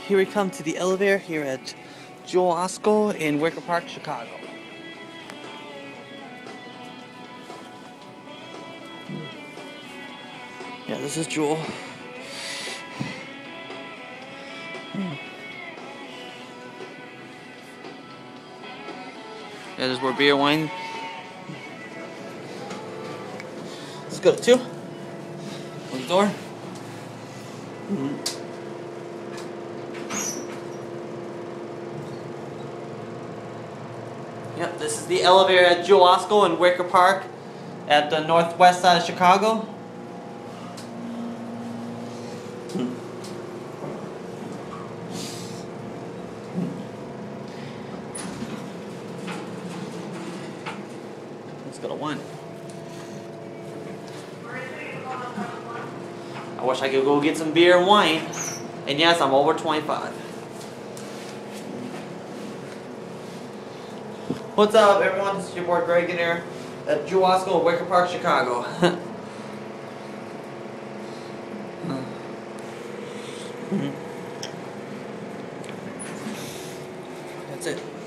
here we come to the elevator here at Jewel-Osco in Wicker Park, Chicago. Yeah, this is Jewel. Yeah, there's more beer, wine. Let's go to 2. Close the door. Yep, this is the elevator at Jewel-Osco in Wicker Park at the northwest side of Chicago. Let's go to 1. I wish I could go get some beer and wine. And yes, I'm over 25. What's up, everyone? This is your boy Graeginator at Jewel-Osco, Wicker Park, Chicago. That's it.